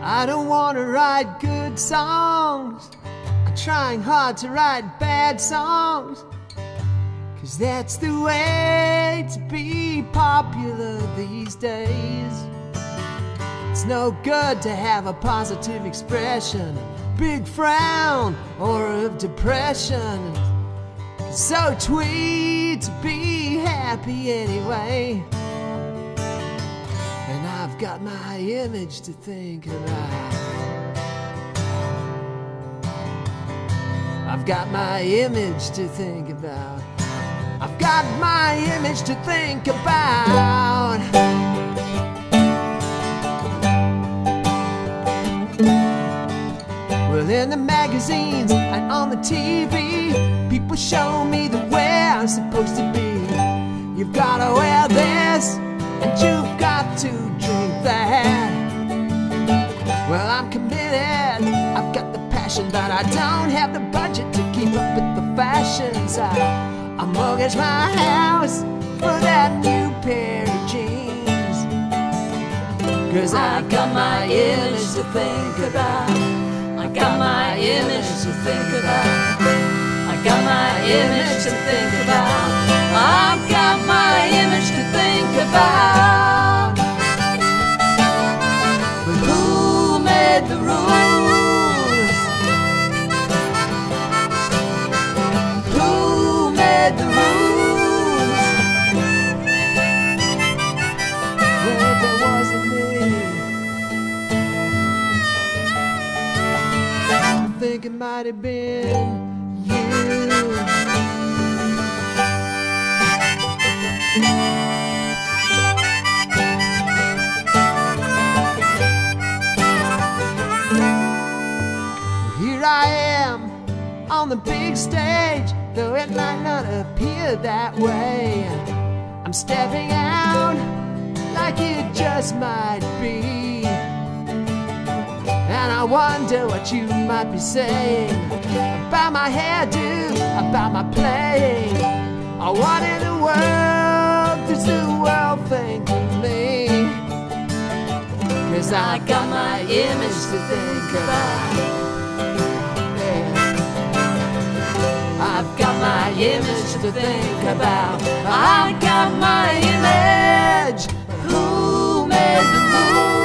I don't want to write good songs. I'm trying hard to write bad songs, 'cause that's the way to be popular these days. It's no good to have a positive expression, big frown, or of depression. It's so tweet to be happy anyway. And I've got my image to think about. I've got my image to think about. I've got my image to think about. Well, in the magazines and on the TV, people show me the way I'm supposed to be. You've gotta wear this, and you've got to drink that. Well, I'm committed, I've got the passion, but I don't have the budget to keep up with the fashions. I mortgage my house for that new pair of jeans, 'cause I got my image to think about. I got my image to think about. I got my image to think about. I've got my image to think about. But who made the rules? Who made the rules? Well, if it wasn't me, I think it might have been you. Here I am on the big stage, though it might not appear that way. I'm stepping out like it just might be, and I wonder what you might be saying about my hairdo, about my playing. Oh, what in the world does the world think of me? 'Cause I got my image to think about. Yeah. I've got my image to think about. I've got my image. Who made the rules?